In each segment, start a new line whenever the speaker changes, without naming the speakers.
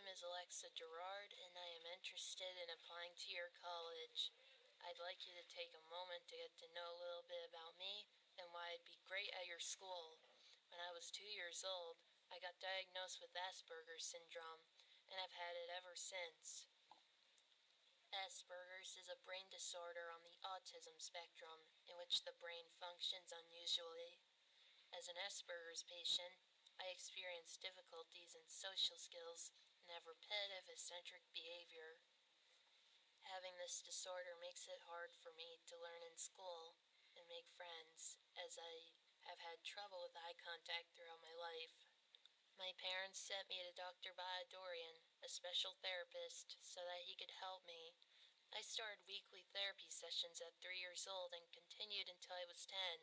is Alexa Girard, and I am interested in applying to your college. I'd like you to take a moment to get to know a little bit about me and why I'd be great at your school. When I was 2 years old, I got diagnosed with Asperger's syndrome, and I've had it ever since. Asperger's is a brain disorder on the autism spectrum in which the brain functions unusually. As an Asperger's patient, I experience difficulties in social skills and have repetitive eccentric behavior. Having this disorder makes it hard for me to learn in school and make friends, as I have had trouble with eye contact throughout my life. My parents sent me to Dr. Bahadourian, a special therapist, so that he could help me. I started weekly therapy sessions at 3 years old and continued until I was 10.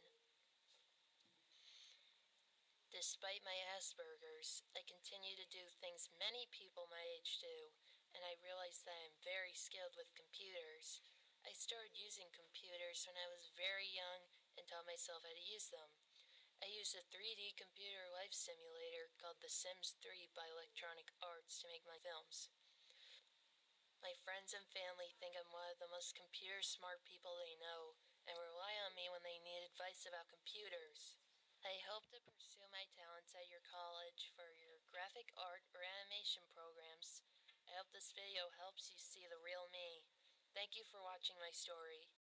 Despite my Asperger's, I continue to do things many people my age do, and I realize that I am very skilled with computers. I started using computers when I was very young and taught myself how to use them. I used a 3D computer life simulator called The Sims 3 by Electronic Arts to make my films. My friends and family think I'm one of the most computer smart people they know and rely on me when they need advice about computers. I hope to pursue my talents at your college for your graphic art or animation programs. I hope this video helps you see the real me. Thank you for watching my story.